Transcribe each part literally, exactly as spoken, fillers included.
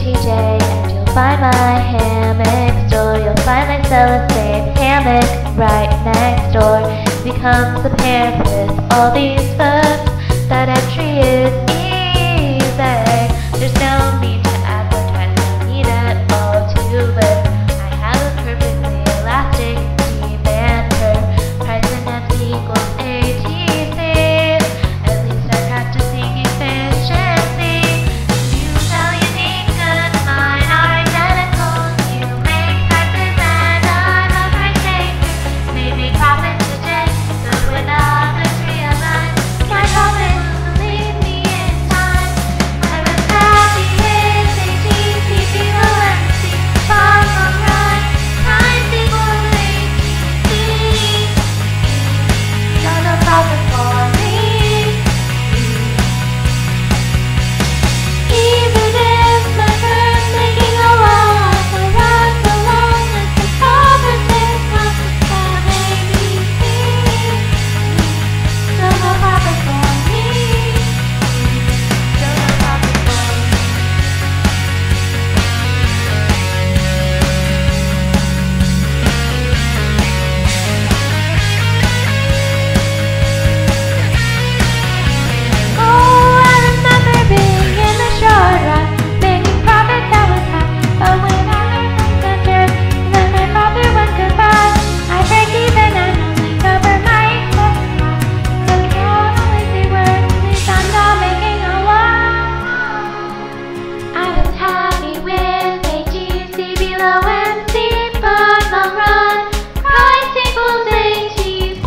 T J and you'll find my hammock store. You'll find my cellophane hammock right next door. Becomes apparent with all these folks that entry is easy. There's no need to advertise, no need at all to live. I have a perfectly elastic demand curve. Price and F equals A T C. At least I'm practicing efficiency. You sell unique goods, mine are identical. You make prices and I'm a price taker. Maybe profit today, but with other three of us, my profit will leave me in time. I was happy with A T C below M C. Bottom run, price equals A T C. So no profit for me. Even if my firm's making a loss, I run so long as the profit is not from A B C. So no profit for me. So no profit for me. Oh, I remember being in the short run, making profit that was high. But when I heard from the dirt, then my profit went goodbye. I break even and only cover my expenses. So don't always say words, at least I'm not making a loss. I was happy with A T C below M C, but long run, price equals A T C.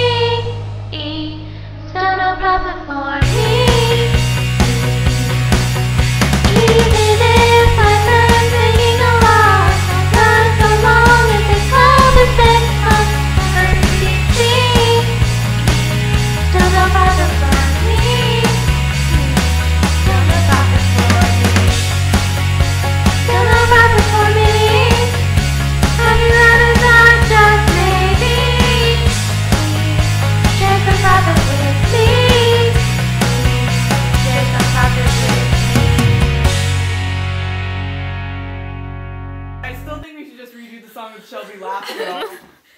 So no profit for me. Even if my firm's making a loss, I'll run so long as they call the six months for A T C. So no profit for me. So no profit for me. So no profit for me. Have you ever thought just maybe share some profit with me? Share some profit with me. I still think we should just redo the song with Shelby laughing at all.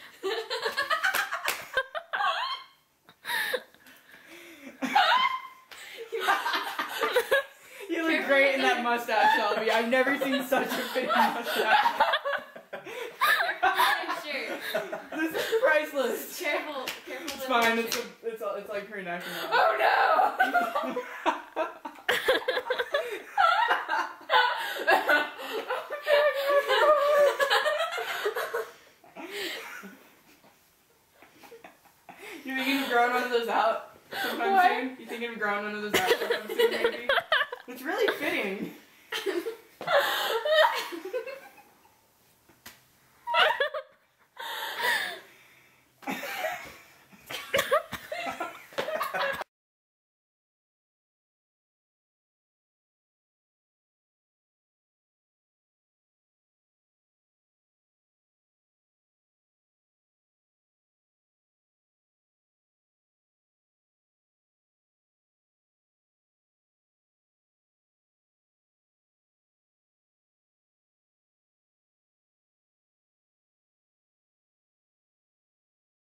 You look great in that mustache, Shelby. I've never seen such a fitting mustache. This is priceless. Careful, careful. It's fine. It's a, it's a, it's like her neck. And all. Oh no! You thinking of growing one of those out sometime What? soon? You thinking of growing one of those out?